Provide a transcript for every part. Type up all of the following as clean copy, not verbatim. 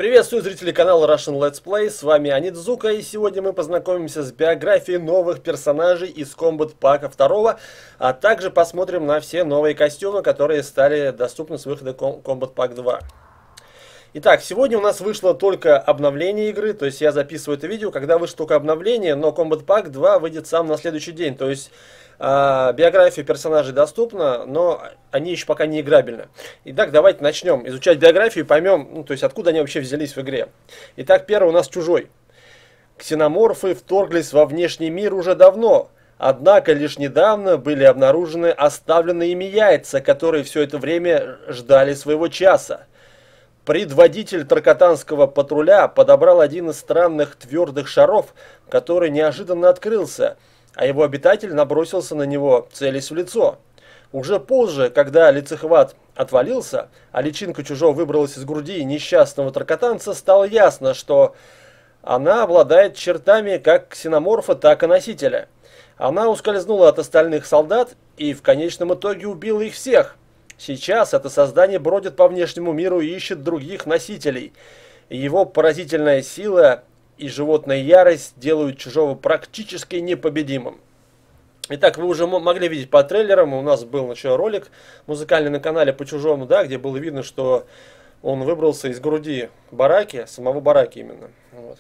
Приветствую зрителей канала Russian Let's Play, с вами Анидзука, и сегодня мы познакомимся с биографией новых персонажей из Combat Pack 2, а также посмотрим на все новые костюмы, которые стали доступны с выхода Combat Pack 2. Итак, сегодня у нас вышло только обновление игры, то есть я записываю это видео, когда вышло только обновление, но Combat Pack 2 выйдет сам на следующий день, то есть биография персонажей доступна, но они еще пока не играбельны. Итак, давайте начнем изучать биографию и поймем, то есть откуда они вообще взялись в игре. Итак, первый у нас Чужой. Ксеноморфы вторглись во внешний мир уже давно, однако лишь недавно были обнаружены оставленные ими яйца, которые все это время ждали своего часа. Предводитель Таркатанского патруля подобрал один из странных твердых шаров, который неожиданно открылся, а его обитатель набросился на него, целясь в лицо. Уже позже, когда лицехват отвалился, а личинка Чужого выбралась из груди несчастного таркатанца, стало ясно, что она обладает чертами как ксеноморфа, так и носителя. Она ускользнула от остальных солдат и в конечном итоге убила их всех. Сейчас это создание бродит по внешнему миру и ищет других носителей. Его поразительная сила и животная ярость делают Чужого практически непобедимым. Итак, вы уже могли видеть по трейлерам, у нас был ролик музыкальный на канале по Чужому, да, где было видно, что он выбрался из груди Бараки, самого Бараки именно. Вот.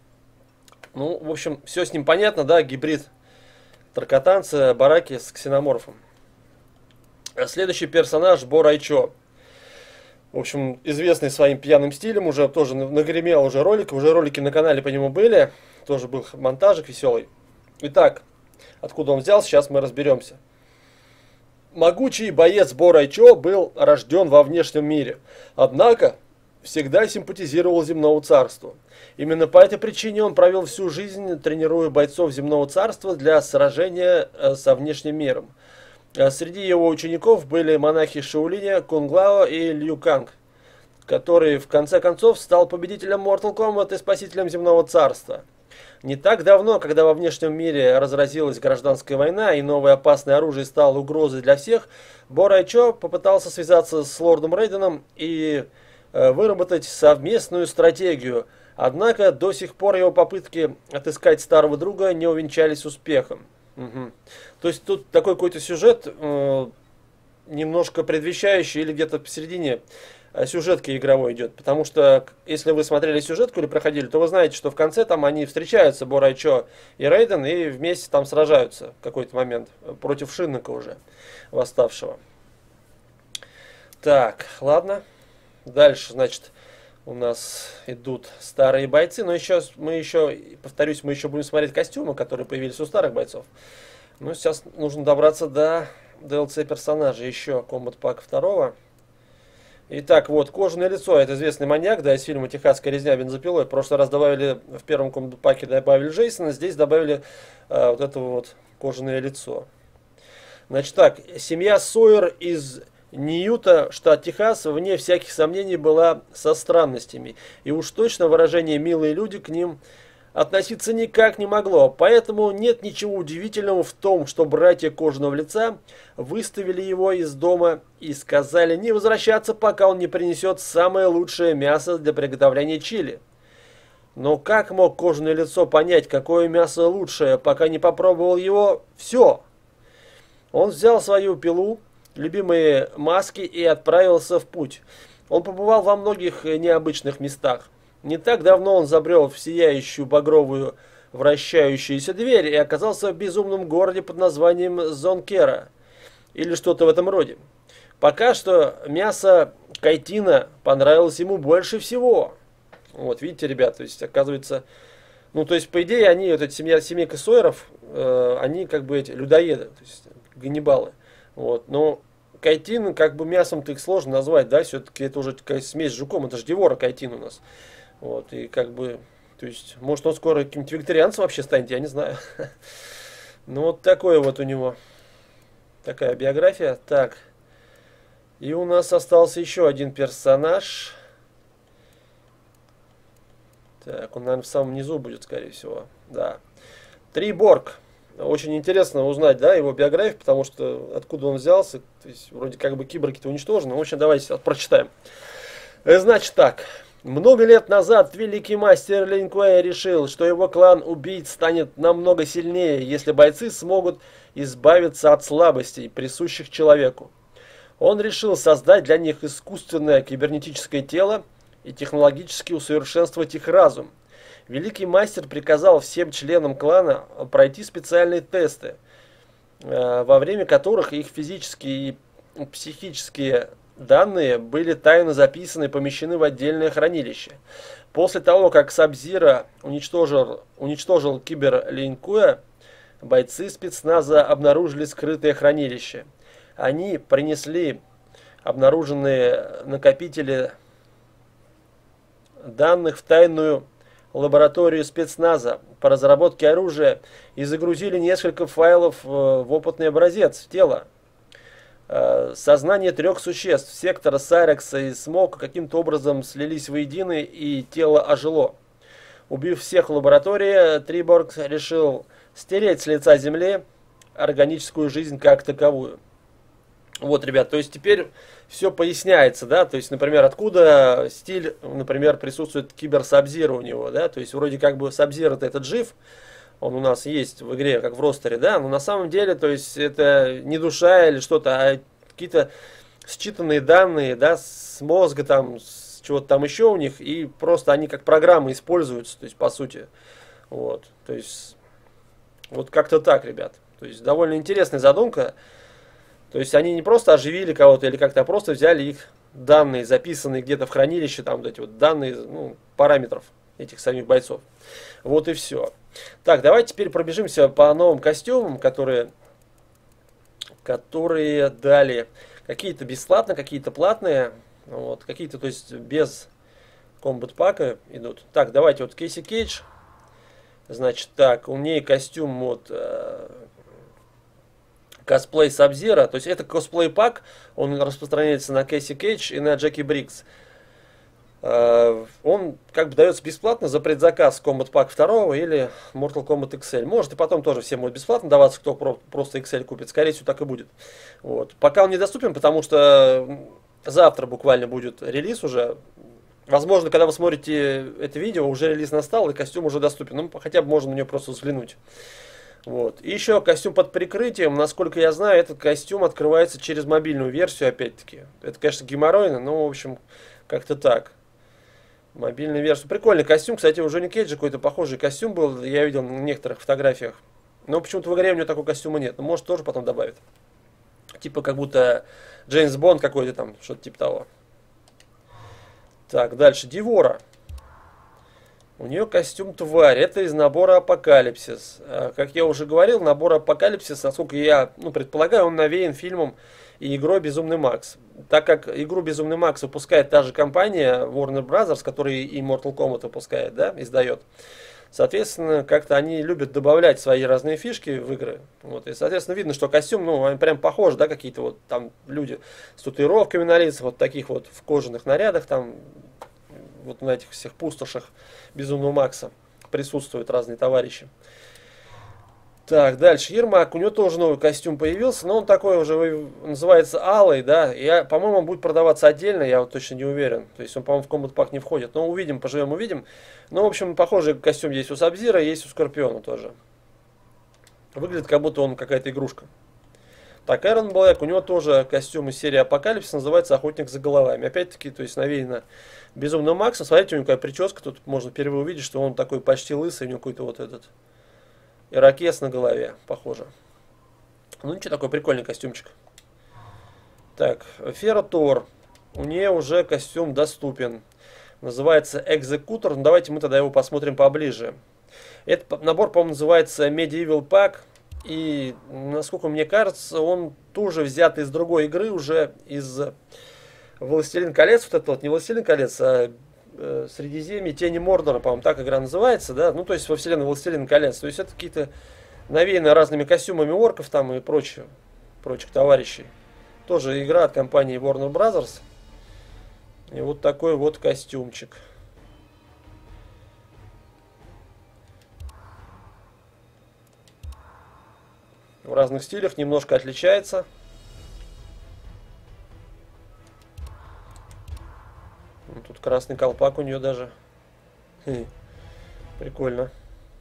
Ну, в общем, все с ним понятно, да, гибрид таркатанца Бараки с ксеноморфом. Следующий персонаж Бо Райчо. В общем, известный своим пьяным стилем, уже тоже нагремел уже ролики на канале по нему были, тоже был монтажик веселый. Итак, откуда он взялся, сейчас мы разберемся. Могучий боец Бо Райчо был рожден во внешнем мире, однако всегда симпатизировал земному царству. Именно по этой причине он провел всю жизнь, тренируя бойцов земного царства для сражения со внешним миром. Среди его учеников были монахи Шаолиня, Кунг-Лао и Лью Канг, который в конце концов стал победителем Mortal Kombat и спасителем земного царства. Не так давно, когда во внешнем мире разразилась гражданская война и новое опасное оружие стало угрозой для всех, Бо Райчо попытался связаться с лордом Рейденом и выработать совместную стратегию. Однако до сих пор его попытки отыскать старого друга не увенчались успехом. Угу. То есть тут такой какой-то сюжет, немножко предвещающий или где-то посередине сюжетки игровой идет. Потому что, если вы смотрели сюжетку или проходили, то вы знаете, что в конце там они встречаются, Бо Райчо и Рейден, и вместе там сражаются в какой-то момент против Шиннека уже, восставшего. Так, ладно. Дальше, значит, у нас идут старые бойцы, но повторюсь, мы еще будем смотреть костюмы, которые появились у старых бойцов. Но сейчас нужно добраться до DLC персонажа еще Combat Pack 2. Итак, вот, кожаное лицо, это известный маньяк, да, из фильма «Техасская резня бензопилой». В прошлый раз добавили, в первом Combat Pack добавили Джейсона, здесь добавили вот это вот кожаное лицо. Значит так, семья Сойер из Ньюта, штат Техас, вне всяких сомнений была со странностями. И уж точно выражение «милые люди» к ним относиться никак не могло. Поэтому нет ничего удивительного в том, что братья Кожаного Лица выставили его из дома и сказали не возвращаться, пока он не принесет самое лучшее мясо для приготовления чили. Но как мог Кожаное Лицо понять, какое мясо лучшее, пока не попробовал его все? Он взял свою пилу, любимые маски и отправился в путь. Он побывал во многих необычных местах. Не так давно он забрел в сияющую багровую вращающуюся дверь и оказался в безумном городе под названием Зонкера. Или что-то в этом роде. Пока что мясо кайтина понравилось ему больше всего. Вот, видите, ребят, то есть, оказывается... Ну, то есть, по идее, они, вот эта семейка Сойеров, они как бы эти людоеды, то есть, ганнибалы. Вот, но кайтин, как бы мясом-то их сложно назвать, да, все-таки это уже такая смесь с жуком, это же Девора кайтин у нас. Вот, и как бы, то есть, может он скоро каким-то вегетарианцем вообще станет, я не знаю. Ну, вот такое вот у него, такая биография. Так, и у нас остался еще один персонаж. Так, он, наверное, в самом низу будет, скорее всего, да. Триборг. Очень интересно узнать, да, его биографию, потому что откуда он взялся, то есть, вроде как бы киборги-то уничтожены. В общем, давайте прочитаем. Значит так. Много лет назад великий мастер Лин Куэй решил, что его клан убийц станет намного сильнее, если бойцы смогут избавиться от слабостей, присущих человеку. Он решил создать для них искусственное кибернетическое тело и технологически усовершенствовать их разум. Великий мастер приказал всем членам клана пройти специальные тесты, во время которых их физические и психические данные были тайно записаны и помещены в отдельное хранилище. После того, как Саб-Зиро уничтожил кибер Лин Куэя, бойцы спецназа обнаружили скрытое хранилище. Они принесли обнаруженные накопители данных в тайную лабораторию спецназа по разработке оружия и загрузили несколько файлов в опытный образец в тело. Сознание трех существ, Сектора, Сайрекса и Смока, каким-то образом слились воедино, и тело ожило. Убив всех в лаборатории, Триборг решил стереть с лица Земли органическую жизнь как таковую. Вот, ребят, то есть теперь все поясняется, да, то есть, например, откуда стиль, например, присутствует кибер Саб-Зиро у него, да, то есть вроде как бы Саб-Зиро-то этот жив, он у нас есть в игре, как в ростере, да, но на самом деле, то есть это не душа или что-то, а какие-то считанные данные, да, с мозга там, с чего-то там еще у них, и просто они как программы используются, то есть по сути, вот, то есть вот как-то так, ребят, то есть довольно интересная задумка. То есть они не просто оживили кого-то или как-то, а просто взяли их данные, записанные где-то в хранилище, там вот эти вот данные, ну, параметров этих самих бойцов. Вот и все. Так, давайте теперь пробежимся по новым костюмам, которые дали. Какие-то бесплатно, какие-то платные, вот, какие-то, то есть без комбат пака идут. Так, давайте вот Кейси Кейдж. Значит, так, у нее костюм вот... косплей Саб-Зиро, то есть это косплей пак, он распространяется на Кейси Кейдж и на Джеки Брикс. Он как бы дается бесплатно за предзаказ Combat Pack 2 или Mortal Kombat XL. Может и потом тоже всем будет бесплатно даваться, кто просто XL купит. Скорее всего так и будет. Вот. Пока он недоступен, потому что завтра буквально будет релиз уже. Возможно, когда вы смотрите это видео, уже релиз настал и костюм уже доступен. Ну, хотя бы можно на него просто взглянуть. Вот. И еще костюм под прикрытием, насколько я знаю, этот костюм открывается через мобильную версию, опять-таки. Это, конечно, геморройно, но, в общем, как-то так. Мобильная версия. Прикольный костюм, кстати, у Джонни Кейджа какой-то похожий костюм был, я видел на некоторых фотографиях. Но почему-то в игре у него такого костюма нет, но может тоже потом добавят. Типа как будто Джеймс Бонд какой-то там, что-то типа того. Так, дальше, Дивора. У нее костюм тварь. Это из набора Апокалипсис. Как я уже говорил, набор Апокалипсис, насколько я предполагаю, он навеян фильмом и игрой Безумный Макс. Так как игру Безумный Макс выпускает та же компания Warner Bros., которая и Mortal Kombat выпускает, да, издает. Соответственно, как-то они любят добавлять свои разные фишки в игры. Вот, и, соответственно, видно, что костюм, ну, они прям похожи, да, какие-то вот там люди с татуировками на лицах, вот таких вот в кожаных нарядах, там, вот на этих всех пустошах Безумного Макса присутствуют разные товарищи. Так, дальше. Ермак. У него тоже новый костюм появился, но он такой уже называется алый, да. По-моему, он будет продаваться отдельно, я вот точно не уверен. То есть он, по-моему, в Combat Pack не входит. Но увидим, поживем, увидим. Ну, в общем, похожий костюм есть у Саб-Зиро, есть у Скорпиона тоже. Выглядит, как будто он какая-то игрушка. Так, Эрон Блэк, у него тоже костюм из серии Апокалипсис, называется Охотник за головами. Опять-таки, то есть навеяно Безумного Макса. Смотрите, у него какая прическа, тут можно впервые увидеть, что он такой почти лысый, у него какой-то вот этот ирокез на голове, похоже. Ну ничего, такой прикольный костюмчик. Так, Фера Тор, у нее уже костюм доступен. Называется Экзекутор, ну давайте мы тогда его посмотрим поближе. Этот набор, по-моему, называется Medieval Pack. И, насколько мне кажется, он тоже взят из другой игры, уже из Властелин колец, вот это вот, не Властелин колец, а Средиземье, Тени Мордора, по-моему, так игра называется, да, ну, то есть во вселенной Властелин колец, то есть это какие-то навеяны разными костюмами орков там и прочих товарищей. Тоже игра от компании Warner Bros. И вот такой вот костюмчик. В разных стилях, немножко отличается. Тут Вот красный колпак у нее даже. Прикольно.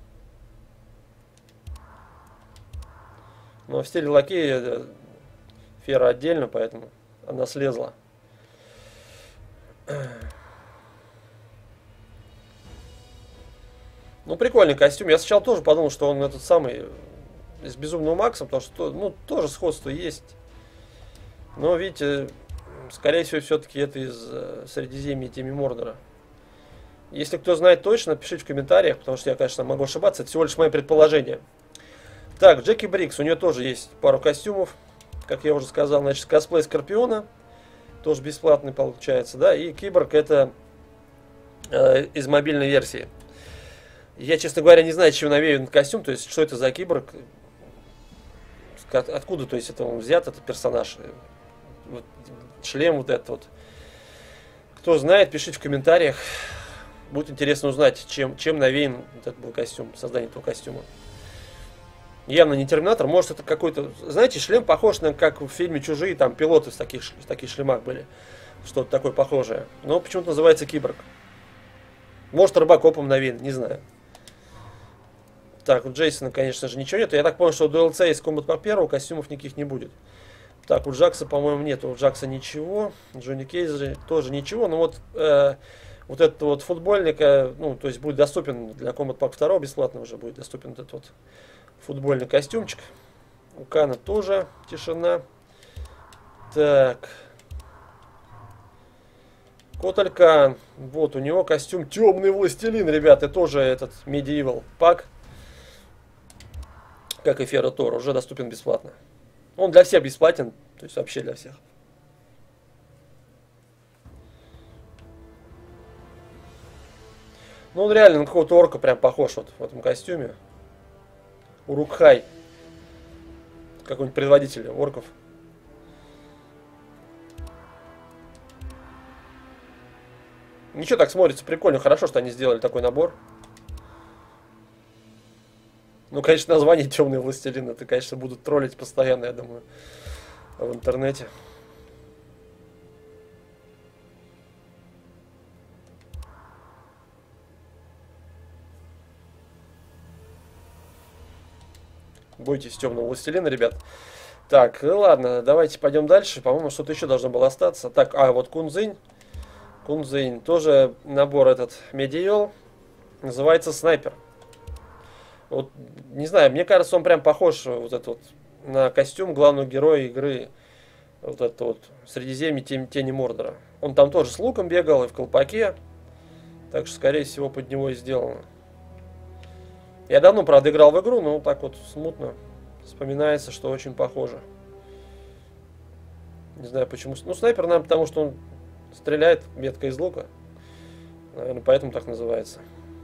Но в стиле лакея Фера отдельно, поэтому она слезла. Ну, прикольный костюм. Я сначала тоже подумал, что он этот самый с Безумным Максом, потому что, ну, тоже сходство есть. Но, видите, скорее всего, все-таки это из Средиземья Теми Мордора. Если кто знает точно, пишите в комментариях, потому что я, конечно, могу ошибаться. Это всего лишь мои предположения. Так, Джеки Брикс. У нее тоже есть пару костюмов. Как я уже сказал, значит, косплей Скорпиона. Тоже бесплатный получается, да. И Киборг это из мобильной версии. Я, честно говоря, не знаю, чего навеян костюм. То есть, что это за Киборг. Откуда, то есть, это он взят, этот персонаж. Вот, шлем вот этот вот. Кто знает, пишите в комментариях. Будет интересно узнать, чем навеян вот этот был костюм, создание этого костюма. Явно не Терминатор, может это какой-то... Знаете, шлем похож на, как в фильме «Чужие», там пилоты в таких шлемах были. Что-то такое похожее. Но почему-то называется Киборг. Может Робокопом навеян, не знаю. Так, у Джейсона, конечно же, ничего нет. Я так понял, что у DLC из Combat Pack 1 костюмов никаких не будет. Так, у Джакса, по-моему, нет. У Джакса ничего. Джонни Кейза тоже ничего. Но вот... вот этот вот футбольник, ну, то есть будет доступен для Combat Pack 2, бесплатно уже будет доступен этот вот футбольный костюмчик. У Кана тоже тишина. Так. Котель Кан. Вот у него костюм Темный Властелин, ребята, тоже этот Medieval пак. Как и Фера Тор, уже доступен бесплатно. Он для всех бесплатен, то есть вообще для всех. Ну, он реально на какого-то орка прям похож вот в этом костюме. Урукхай. Какой-нибудь предводитель орков. Ничего, так смотрится прикольно. Хорошо, что они сделали такой набор. Ну, конечно, название Темный Властелин. Это, конечно, будут троллить постоянно, я думаю, в интернете. Бойтесь Темного Властелина, ребят. Так, ну ладно, давайте пойдем дальше. По-моему, что-то еще должно было остаться. Так, вот Кунзинь. Кунзинь. Тоже набор этот Medieval. Называется Снайпер. Вот, не знаю, мне кажется, он прям похож вот этот вот на костюм главного героя игры. Вот это вот Средиземье Тени Мордора. Он там тоже с луком бегал и в колпаке. Так что, скорее всего, под него и сделано. Я давно, правда, играл в игру, но так вот смутно вспоминается, что очень похоже. Не знаю почему. Ну, снайпер, наверное, потому что он стреляет метко из лука. Наверное, поэтому так называется.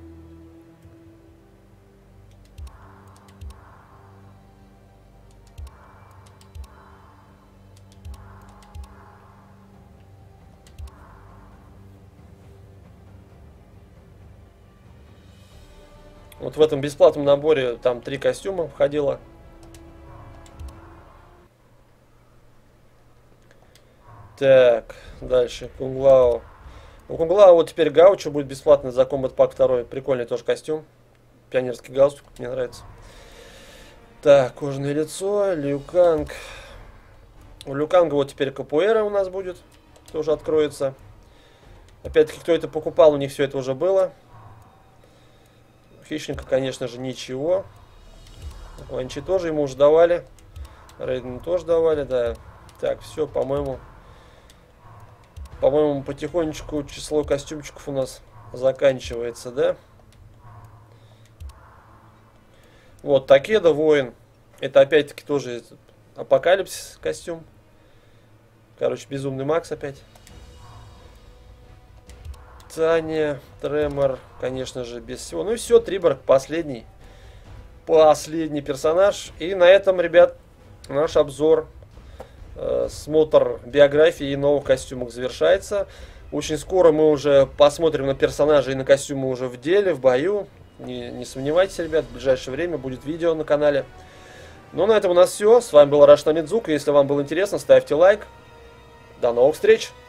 Вот в этом бесплатном наборе там 3 костюма входило. Так, дальше Кунглао. У Кунглао вот теперь Гаучо будет бесплатно за Combat Pack 2. Прикольный тоже костюм. Пионерский галстук, мне нравится. Так, кожаное лицо, Лю Канг. У Лю Канга вот теперь Капуэра у нас будет. Тоже откроется. Опять-таки, кто это покупал, у них все это уже было. Хищника, конечно же, ничего. Ванчи тоже ему уже давали. Рейден тоже давали, да. Так, все, по-моему, потихонечку число костюмчиков у нас заканчивается, да? Вот, Такеда Воин. Это опять-таки тоже Апокалипсис костюм. Короче, Безумный Макс опять. Таня, Тремор, конечно же, без всего. Ну и все, Триборг, последний персонаж. И на этом, ребят, наш обзор, смотр биографии и новых костюмов завершается. Очень скоро мы уже посмотрим на персонажей и на костюмы уже в деле, в бою. Не сомневайтесь, ребят, в ближайшее время будет видео на канале. Ну, на этом у нас все. С вами был Russian Midzuka. Если вам было интересно, ставьте лайк. До новых встреч!